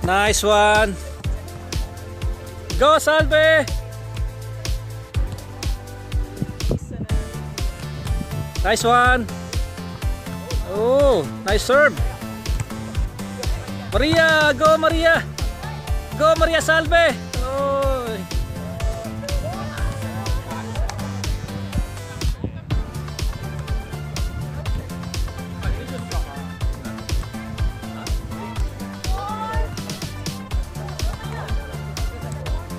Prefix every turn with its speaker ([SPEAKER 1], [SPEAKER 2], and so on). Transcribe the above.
[SPEAKER 1] Nice one. Go, Salve. Nice one. Oh, nice serve. Maria, go Maria. Go Maria Salve.